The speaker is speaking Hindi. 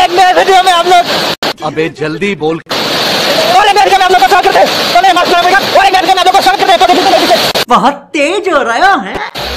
एक नए वीडियो में आप लोग अबे जल्दी बोल। और एक नए वीडियो में आप लोग को स्वागत करते हैं। तो मैं मास्टर और एक नए वीडियो में आप लोग को स्वागत करते हैं। बहुत तेज हो रहा है।